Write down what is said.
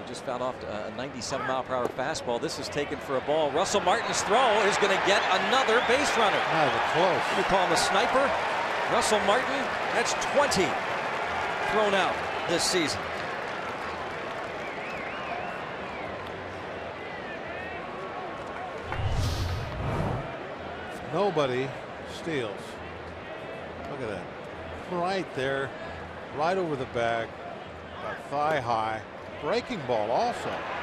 just fouled off a 97-mile-per-hour fastball. This is taken for a ball. Russell Martin's throw is going to get another base runner. Not even close. We call him a sniper. Russell Martin, that's 20 thrown out this season. Nobody steals. Look at that. Right there, right over the bag, about thigh high. Breaking ball also.